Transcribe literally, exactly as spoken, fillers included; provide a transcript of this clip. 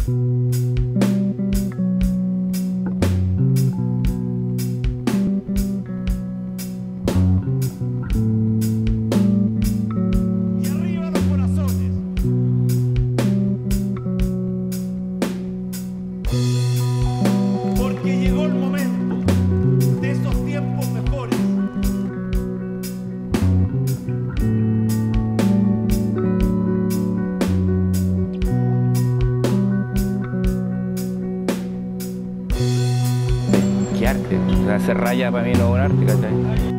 Porque llegó el momento de esos tiempos mejores. Qué arte, o sea, hacer raya para mí no es un arte, ¿cachai?